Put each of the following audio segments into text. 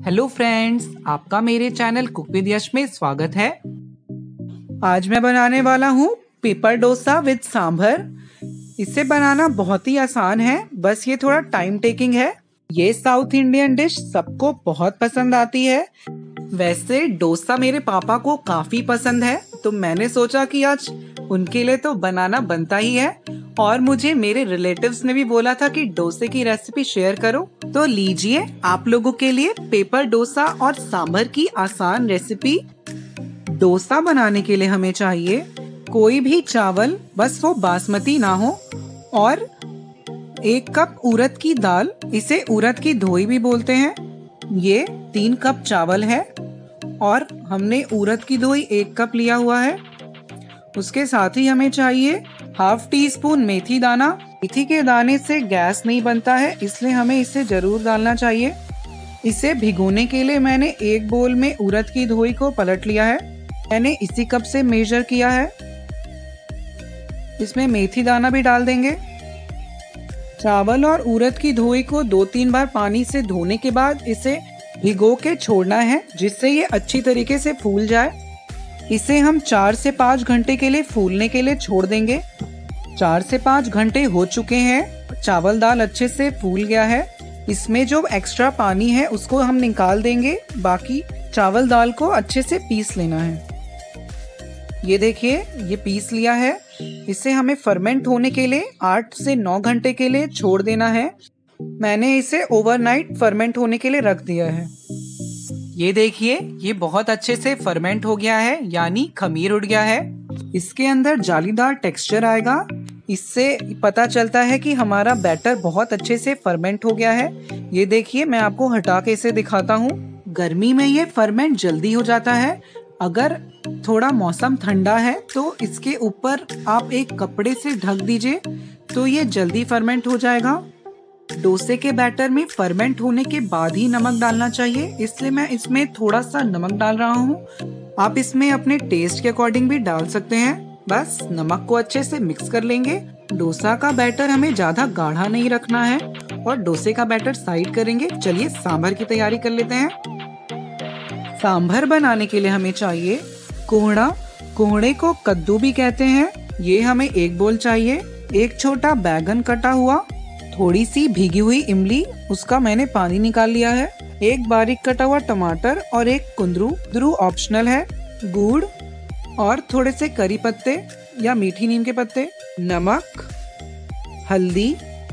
Hello friends, आपका मेरे channel cook with यश में स्वागत है। आज मैं बनाने वाला हूँ पेपर डोसा विद सांभर। इसे बनाना बहुत ही आसान है, बस ये थोड़ा टाइम टेकिंग है। ये साउथ इंडियन डिश सबको बहुत पसंद आती है। वैसे डोसा मेरे पापा को काफी पसंद है, तो मैंने सोचा कि आज उनके लिए तो बनाना बनता ही है। और मुझे मेरे रिलेटिव्स ने भी बोला था कि डोसे की रेसिपी शेयर करो, तो लीजिए आप लोगों के लिए पेपर डोसा और सांभर की आसान रेसिपी। डोसा बनाने के लिए हमें चाहिए कोई भी चावल, बस वो बासमती ना हो, और 1 कप उड़द की दाल, इसे उड़द की धोई भी बोलते हैं। ये 3 कप चावल है और हमने उड़द की धोई 1 कप लिया हुआ है। उसके साथ ही हमें चाहिए ½ टीस्पून मेथी दाना। मेथी के दाने से गैस नहीं बनता है, इसलिए हमें इसे जरूर डालना चाहिए। इसे भिगोने के लिए मैंने एक बोल में उड़द की धोई को पलट लिया है। मैंने इसी कप से मेजर किया है। इसमें मेथी दाना भी डाल देंगे। चावल और उड़द की धोई को 2-3 बार पानी से धोने के बाद इसे भिगो के छोड़ना है, जिससे ये अच्छी तरीके से फूल जाए। इसे हम 4 से 5 घंटे के लिए फूलने के लिए छोड़ देंगे। 4 से 5 घंटे हो चुके हैं। चावल दाल अच्छे से फूल गया है। इसमें जो एक्स्ट्रा पानी है उसको हम निकाल देंगे। बाकी चावल दाल को अच्छे से पीस लेना है। ये देखिए, ये पीस लिया है। इसे हमें फर्मेंट होने के लिए 8 से 9 घंटे के लिए छोड़ देना है। मैंने इसे ओवरनाइट फर्मेंट होने के लिए रख दिया है। ये देखिए, ये बहुत अच्छे से फर्मेंट हो गया है, यानी खमीर उड़ गया है। इसके अंदर जालीदार टेक्सचर आएगा। इससे पता चलता है कि हमारा बैटर बहुत अच्छे से फर्मेंट हो गया है। ये देखिए, मैं आपको हटा के इसे दिखाता हूँ। गर्मी में ये फर्मेंट जल्दी हो जाता है। अगर थोड़ा मौसम ठंडा है तो इसके ऊपर आप एक कपड़े से ढक दीजिए, तो ये जल्दी फर्मेंट हो जाएगा। डोसे के बैटर में फर्मेंट होने के बाद ही नमक डालना चाहिए, इसलिए मैं इसमें थोड़ा सा नमक डाल रहा हूँ। आप इसमें अपने टेस्ट के अकॉर्डिंग भी डाल सकते हैं। बस नमक को अच्छे से मिक्स कर लेंगे। डोसा का बैटर हमें ज्यादा गाढ़ा नहीं रखना है, और डोसे का बैटर साइड करेंगे। चलिए सांभर की तैयारी कर लेते हैं। सांभर बनाने के लिए हमें चाहिए कोहड़ा। कोहड़े को कद्दू भी कहते हैं। ये हमें 1 बोल चाहिए। 1 छोटा बैगन कटा हुआ, थोड़ी सी भीगी हुई इमली, उसका मैंने पानी निकाल लिया है। 1 बारीक कटा हुआ टमाटर और 1 कुंदरू ऑप्शनल है। गुड़ और थोड़े से करी पत्ते या मीठी नीम के पत्ते, नमक, हल्दी,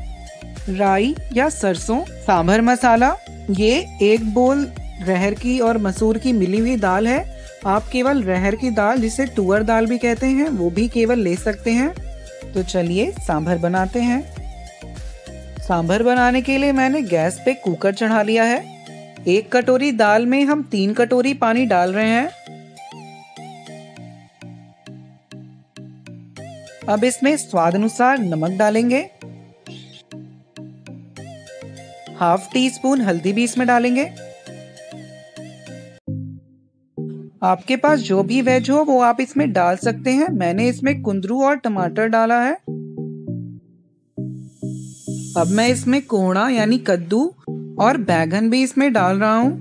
राई या सरसों, सांभर मसाला। ये 1 बोल रहर की और मसूर की मिली हुई दाल है। आप केवल रहर की दाल, जिसे तुअर दाल भी कहते हैं, वो भी केवल ले सकते हैं। तो चलिए सांभर बनाते हैं। सांभर बनाने के लिए मैंने गैस पे कुकर चढ़ा लिया है। 1 कटोरी दाल में हम 3 कटोरी पानी डाल रहे हैं। अब इसमें स्वाद अनुसार नमक डालेंगे। ½ टीस्पून हल्दी भी इसमें डालेंगे। आपके पास जो भी वेज हो वो आप इसमें डाल सकते हैं। मैंने इसमें कुंदरू और टमाटर डाला है। अब मैं इसमें कोहड़ा यानी कद्दू और बैगन भी इसमें डाल रहा हूँ।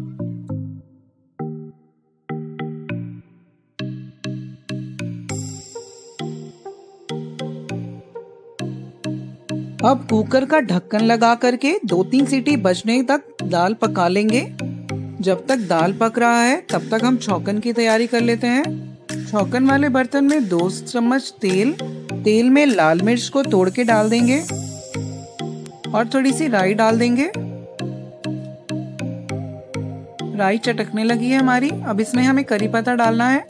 अब कुकर का ढक्कन लगा करके 2-3 सीटी बजने तक दाल पका लेंगे। जब तक दाल पक रहा है तब तक हम छौंकन की तैयारी कर लेते हैं। छौंकन वाले बर्तन में 2 चम्मच तेल में लाल मिर्च को तोड़ के डाल देंगे और थोड़ी सी राई डाल देंगे। राई चटकने लगी है हमारी। अब इसमें हमें करी पत्ता डालना है।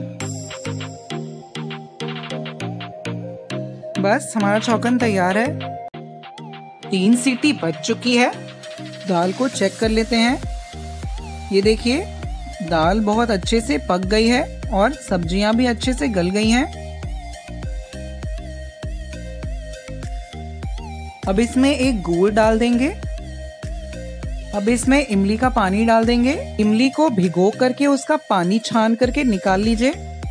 बस हमारा छौंकन तैयार है। 3 सीटी बज चुकी है। दाल को चेक कर लेते हैं। ये देखिए, दाल बहुत अच्छे से पक गई है और सब्जियां भी अच्छे से गल गई हैं। अब इसमें 1 गुड़ डाल देंगे। अब इसमें इमली का पानी डाल देंगे। इमली को भिगो करके उसका पानी छान करके निकाल लीजिए।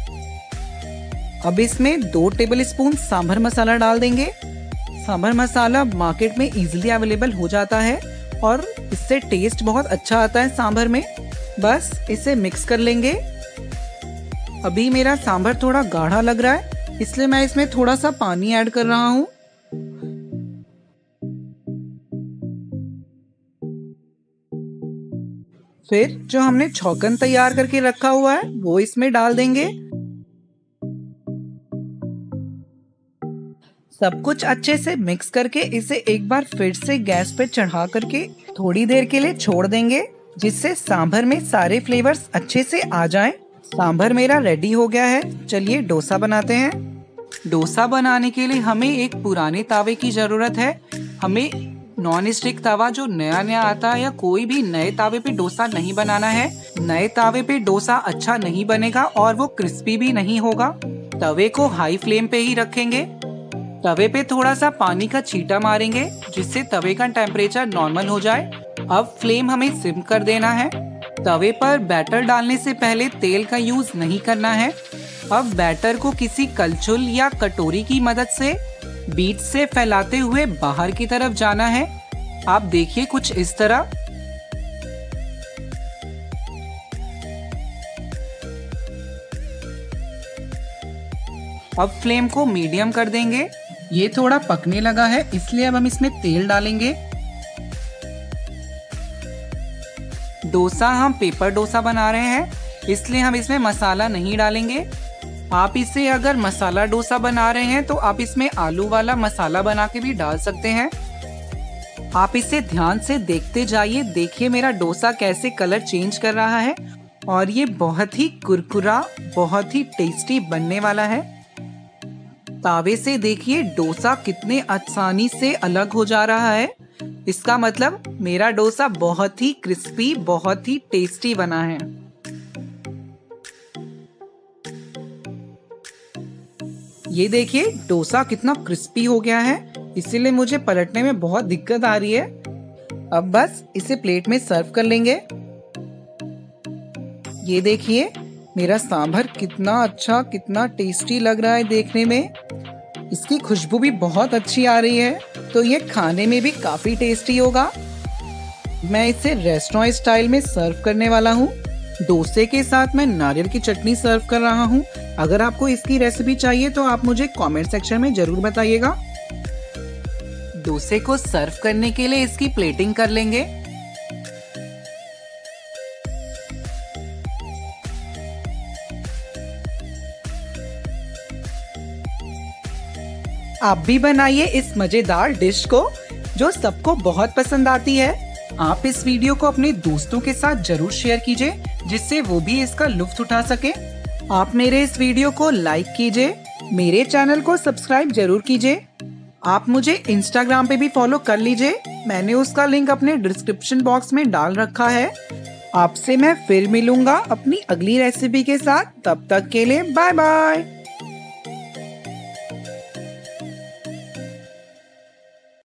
अब इसमें 2 टेबलस्पून सांभर मसाला डाल देंगे। सांभर मसाला मार्केट में इजीली अवेलेबल हो जाता है और इससे टेस्ट बहुत अच्छा आता है सांभर में। बस इसे मिक्स कर लेंगे। अभी मेरा सांभर थोड़ा गाढ़ा लग रहा है, इसलिए मैं इसमें थोड़ा सा पानी ऐड कर रहा हूँ। फिर जो हमने छौंकन तैयार करके रखा हुआ है वो इसमें डाल देंगे। सब कुछ अच्छे से मिक्स करके इसे एक बार फिर से गैस पे चढ़ा करके थोड़ी देर के लिए छोड़ देंगे, जिससे सांभर में सारे फ्लेवर्स अच्छे से आ जाएं। सांभर मेरा रेडी हो गया है। चलिए डोसा बनाते हैं। डोसा बनाने के लिए हमें एक पुराने तावे की जरूरत है। हमें नॉन स्टिक तवा जो नया आता है या कोई भी नए तावे पे डोसा नहीं बनाना है। नए तावे पे डोसा अच्छा नहीं बनेगा और वो क्रिस्पी भी नहीं होगा। तवे को हाई फ्लेम पे ही रखेंगे। तवे पे थोड़ा सा पानी का छींटा मारेंगे, जिससे तवे का टेम्परेचर नॉर्मल हो जाए। अब फ्लेम हमें सिम कर देना है। तवे पर बैटर डालने से पहले तेल का यूज नहीं करना है। अब बैटर को किसी कलछुल या कटोरी की मदद से बीच से फैलाते हुए बाहर की तरफ जाना है। आप देखिए कुछ इस तरह। अब फ्लेम को मीडियम कर देंगे। ये थोड़ा पकने लगा है, इसलिए अब हम इसमें तेल डालेंगे। डोसा हम पेपर डोसा बना रहे हैं, इसलिए हम इसमें मसाला नहीं डालेंगे। आप इसे अगर मसाला डोसा बना रहे हैं तो आप इसमें आलू वाला मसाला बना के भी डाल सकते हैं। आप इसे ध्यान से देखते जाइए। देखिए मेरा डोसा कैसे कलर चेंज कर रहा है और ये बहुत ही कुरकुरा, बहुत ही टेस्टी बनने वाला है। तावे से देखिए डोसा कितने आसानी से अलग हो जा रहा है। इसका मतलब मेरा डोसा बहुत ही क्रिस्पी, बहुत ही टेस्टी बना है। ये देखिए डोसा कितना क्रिस्पी हो गया है, इसीलिए मुझे पलटने में बहुत दिक्कत आ रही है। अब बस इसे प्लेट में सर्व कर लेंगे। ये देखिए मेरा सांभर कितना अच्छा, कितना टेस्टी लग रहा है देखने में। इसकी खुशबू भी बहुत अच्छी आ रही है, तो ये खाने में भी काफी टेस्टी होगा। मैं इसे रेस्टोरेंट स्टाइल में सर्व करने वाला हूँ। डोसे के साथ मैं नारियल की चटनी सर्व कर रहा हूँ। अगर आपको इसकी रेसिपी चाहिए तो आप मुझे कमेंट सेक्शन में जरूर बताइएगा। डोसे को सर्व करने के लिए इसकी प्लेटिंग कर लेंगे। आप भी बनाइए इस मजेदार डिश को, जो सबको बहुत पसंद आती है। आप इस वीडियो को अपने दोस्तों के साथ जरूर शेयर कीजिए, जिससे वो भी इसका लुत्फ उठा सके। आप मेरे इस वीडियो को लाइक कीजिए, मेरे चैनल को सब्सक्राइब जरूर कीजिए। आप मुझे इंस्टाग्राम पे भी फॉलो कर लीजिए, मैंने उसका लिंक अपने डिस्क्रिप्शन बॉक्स में डाल रखा है। आपसे मैं फिर मिलूंगा अपनी अगली रेसिपी के साथ। तब तक के लिए बाय बाय।